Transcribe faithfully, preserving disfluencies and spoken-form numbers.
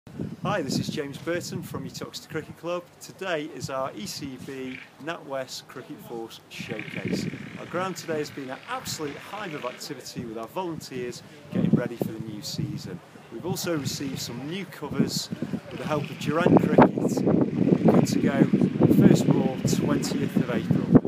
Hi, this is James Burton from Uttoxeter Cricket Club. Today is our E C B NatWest Cricket Force Showcase. Our ground today has been an absolute hive of activity with our volunteers getting ready for the new season. We've also received some new covers with the help of Durant Cricket. We're good to go first ball twentieth of April.